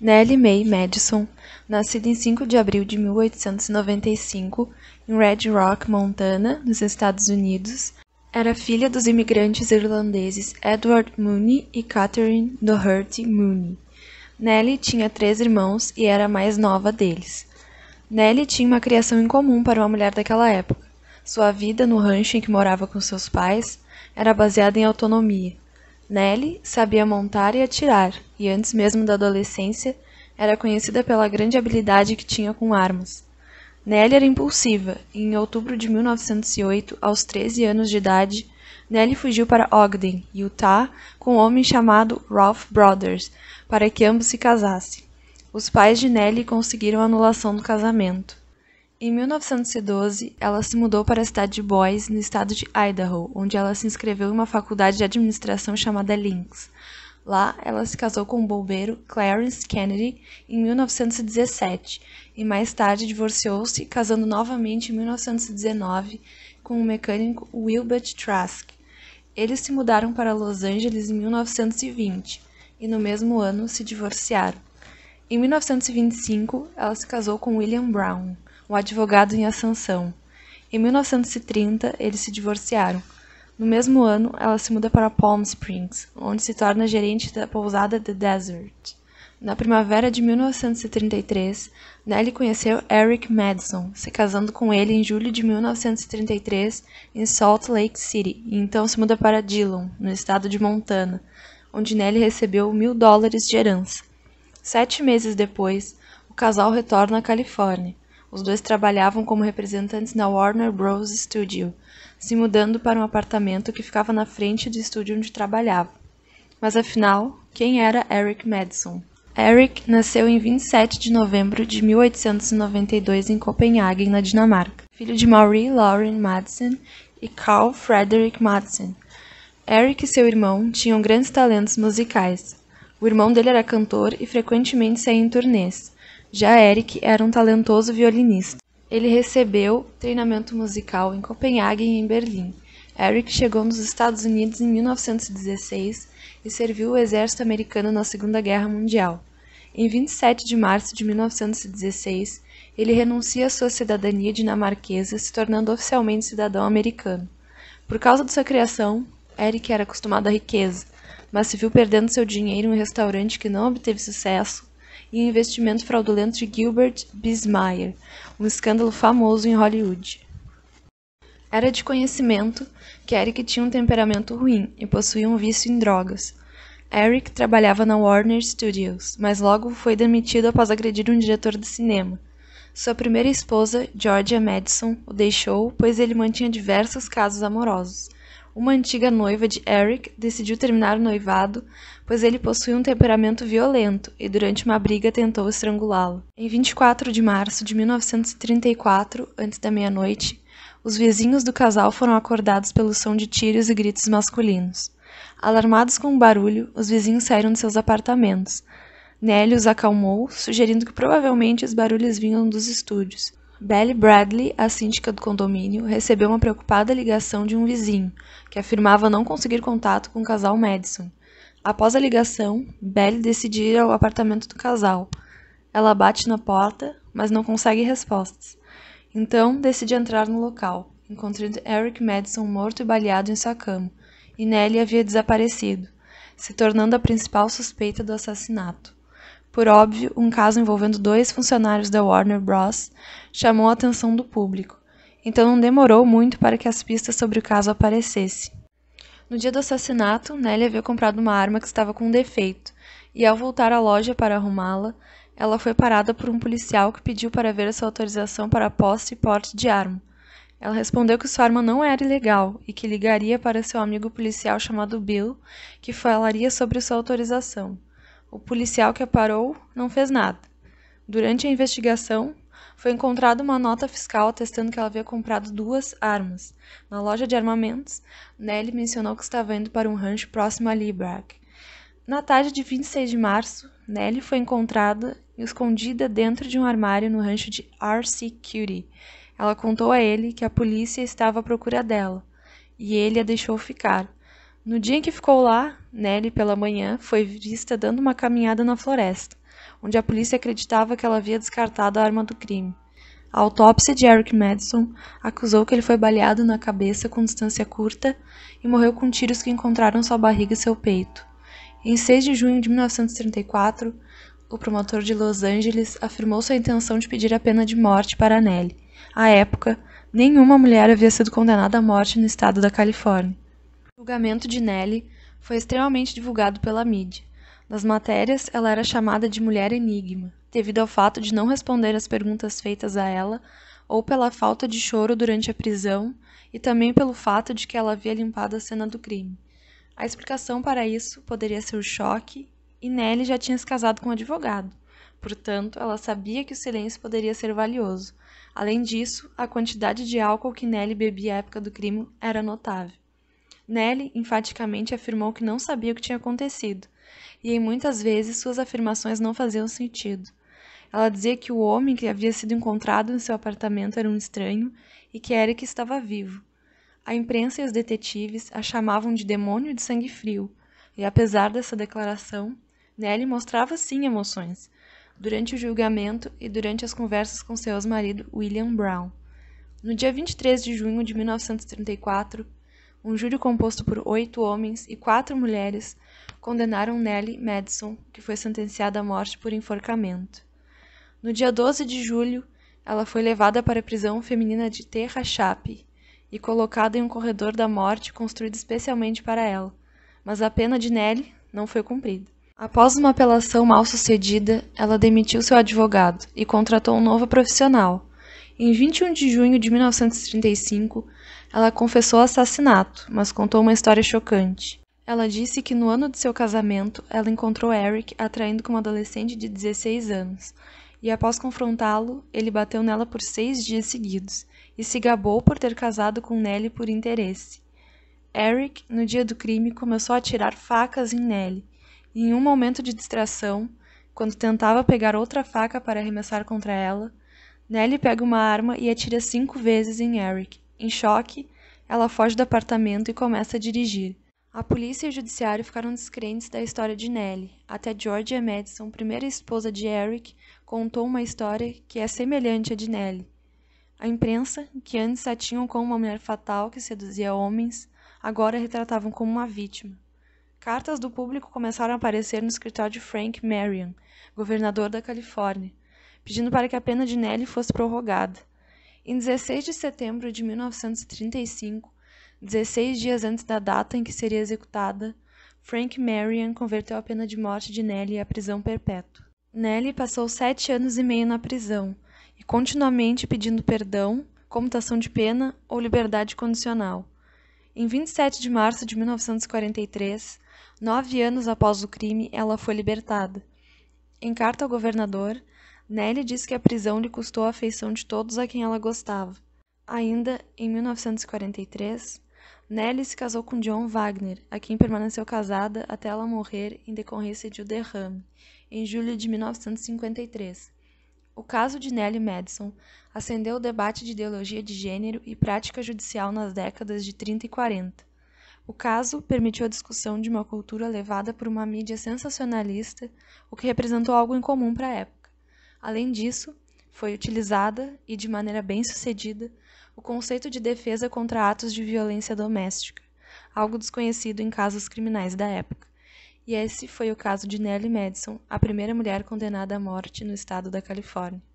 Nellie May Madison, nascida em 5 de abril de 1895, em Red Rock, Montana, nos Estados Unidos, era filha dos imigrantes irlandeses Edward Mooney e Catherine Doherty Mooney. Nellie tinha 3 irmãos e era a mais nova deles. Nellie tinha uma criação incomum para uma mulher daquela época. Sua vida no rancho em que morava com seus pais era baseada em autonomia. Nellie sabia montar e atirar, e antes mesmo da adolescência, era conhecida pela grande habilidade que tinha com armas. Nellie era impulsiva, e em outubro de 1908, aos 13 anos de idade, Nellie fugiu para Ogden, Utah, com um homem chamado Ralph Brothers, para que ambos se casassem. Os pais de Nellie conseguiram a anulação do casamento. Em 1912, ela se mudou para a cidade de Boise, no estado de Idaho, onde ela se inscreveu em uma faculdade de administração chamada Lynx. Lá, ela se casou com o bombeiro Clarence Kennedy em 1917 e mais tarde divorciou-se, casando novamente em 1919 com o mecânico Wilbert Trask. Eles se mudaram para Los Angeles em 1920 e no mesmo ano se divorciaram. Em 1925, ela se casou com William Brown, um advogado em Assunção. Em 1930, eles se divorciaram. No mesmo ano, ela se muda para Palm Springs, onde se torna gerente da pousada The Desert. Na primavera de 1933, Nellie conheceu Eric Madison, se casando com ele em julho de 1933 em Salt Lake City, e então se muda para Dillon, no estado de Montana, onde Nellie recebeu $1.000 de herança. 7 meses depois, o casal retorna à Califórnia. Os dois trabalhavam como representantes na Warner Bros. Studio, se mudando para um apartamento que ficava na frente do estúdio onde trabalhava. Mas afinal, quem era Eric Madison? Eric nasceu em 27 de novembro de 1892 em Copenhague, na Dinamarca, filho de Marie Lauren Madison e Carl Frederick Madison. Eric e seu irmão tinham grandes talentos musicais. O irmão dele era cantor e frequentemente saía em turnês. Já Eric era um talentoso violinista. Ele recebeu treinamento musical em Copenhague e em Berlim. Eric chegou nos Estados Unidos em 1916 e serviu o exército americano na Segunda Guerra Mundial. Em 27 de março de 1916, ele renuncia à sua cidadania dinamarquesa, se tornando oficialmente cidadão americano. Por causa de sua criação, Eric era acostumado à riqueza, mas se viu perdendo seu dinheiro em um restaurante que não obteve sucesso e o investimento fraudulento de Gilbert Bismeier, um escândalo famoso em Hollywood. Era de conhecimento que Eric tinha um temperamento ruim e possuía um vício em drogas. Eric trabalhava na Warner Studios, mas logo foi demitido após agredir um diretor de cinema. Sua primeira esposa, Georgia Madison, o deixou, pois ele mantinha diversos casos amorosos. Uma antiga noiva de Eric decidiu terminar o noivado, pois ele possuía um temperamento violento e durante uma briga tentou estrangulá-lo. Em 24 de março de 1934, antes da meia-noite, os vizinhos do casal foram acordados pelo som de tiros e gritos masculinos. Alarmados com o barulho, os vizinhos saíram de seus apartamentos. Nellie os acalmou, sugerindo que provavelmente os barulhos vinham dos estúdios. Belle Bradley, a síndica do condomínio, recebeu uma preocupada ligação de um vizinho, que afirmava não conseguir contato com o casal Madison. Após a ligação, Belle decide ir ao apartamento do casal. Ela bate na porta, mas não consegue respostas. Então, decide entrar no local, encontrando Eric Madison morto e baleado em sua cama, e Nellie havia desaparecido, se tornando a principal suspeita do assassinato. Por óbvio, um caso envolvendo 2 funcionários da Warner Bros. Chamou a atenção do público, então não demorou muito para que as pistas sobre o caso aparecessem. No dia do assassinato, Nellie havia comprado uma arma que estava com um defeito, e ao voltar à loja para arrumá-la, ela foi parada por um policial que pediu para ver sua autorização para posse e porte de arma. Ela respondeu que sua arma não era ilegal e que ligaria para seu amigo policial chamado Bill, que falaria sobre sua autorização. O policial que a parou não fez nada. Durante a investigação, foi encontrada uma nota fiscal atestando que ela havia comprado 2 armas. Na loja de armamentos, Nellie mencionou que estava indo para um rancho próximo a Liebrach. Na tarde de 26 de março, Nellie foi encontrada escondida dentro de um armário no rancho de R.C. Cutie. Ela contou a ele que a polícia estava à procura dela, e ele a deixou ficar. No dia em que ficou lá, Nellie, pela manhã, foi vista dando uma caminhada na floresta. onde a polícia acreditava que ela havia descartado a arma do crime. A autópsia de Eric Madison acusou que ele foi baleado na cabeça com distância curta e morreu com tiros que encontraram sua barriga e seu peito. Em 6 de junho de 1934, o promotor de Los Angeles afirmou sua intenção de pedir a pena de morte para Nellie. À época, nenhuma mulher havia sido condenada à morte no estado da Califórnia. O julgamento de Nellie foi extremamente divulgado pela mídia. Nas matérias, ela era chamada de mulher enigma, devido ao fato de não responder às perguntas feitas a ela, ou pela falta de choro durante a prisão, e também pelo fato de que ela havia limpado a cena do crime. A explicação para isso poderia ser o choque, e Nellie já tinha se casado com um advogado. Portanto, ela sabia que o silêncio poderia ser valioso. Além disso, a quantidade de álcool que Nellie bebia à época do crime era notável. Nellie enfaticamente afirmou que não sabia o que tinha acontecido, e em muitas vezes suas afirmações não faziam sentido. Ela dizia que o homem que havia sido encontrado em seu apartamento era um estranho e que Eric estava vivo. A imprensa e os detetives a chamavam de demônio de sangue frio, e apesar dessa declaração, Nellie mostrava sim emoções, durante o julgamento e durante as conversas com seu ex-marido William Brown. No dia 23 de junho de 1934, um júri composto por 8 homens e 4 mulheres condenaram Nellie Madison, que foi sentenciada à morte por enforcamento. No dia 12 de julho, ela foi levada para a prisão feminina de Tehachapi e colocada em um corredor da morte construído especialmente para ela, mas a pena de Nellie não foi cumprida. Após uma apelação mal sucedida, ela demitiu seu advogado e contratou um novo profissional. Em 21 de junho de 1935, ela confessou assassinato, mas contou uma história chocante. Ela disse que no ano de seu casamento, ela encontrou Eric atraindo com uma adolescente de 16 anos, e após confrontá-lo, ele bateu nela por 6 dias seguidos, e se gabou por ter casado com Nellie por interesse. Eric, no dia do crime, começou a atirar facas em Nellie, e em um momento de distração, quando tentava pegar outra faca para arremessar contra ela, Nellie pega uma arma e atira 5 vezes em Eric. Em choque, ela foge do apartamento e começa a dirigir. A polícia e o judiciário ficaram descrentes da história de Nellie, até Georgia Madison, primeira esposa de Eric, contou uma história que é semelhante à de Nellie. A imprensa, que antes a tinham como uma mulher fatal que seduzia homens, agora a retratavam como uma vítima. Cartas do público começaram a aparecer no escritório de Frank Marion, governador da Califórnia, pedindo para que a pena de Nellie fosse prorrogada. Em 16 de setembro de 1935, 16 dias antes da data em que seria executada, Frank Marion converteu a pena de morte de Nellie à prisão perpétua. Nellie passou 7 anos e meio na prisão, e continuamente pedindo perdão, comutação de pena ou liberdade condicional. Em 27 de março de 1943, 9 anos após o crime, ela foi libertada. Em carta ao governador, Nellie disse que a prisão lhe custou a afeição de todos a quem ela gostava. Ainda em 1943, Nellie se casou com John Wagner, a quem permaneceu casada até ela morrer em decorrência de um derrame, em julho de 1953. O caso de Nellie Madison acendeu o debate de ideologia de gênero e prática judicial nas décadas de 30 e 40. O caso permitiu a discussão de uma cultura levada por uma mídia sensacionalista, o que representou algo incomum para a época. Além disso, foi utilizada, e de maneira bem-sucedida, o conceito de defesa contra atos de violência doméstica, algo desconhecido em casos criminais da época. E esse foi o caso de Nellie Madison, a primeira mulher condenada à morte no estado da Califórnia.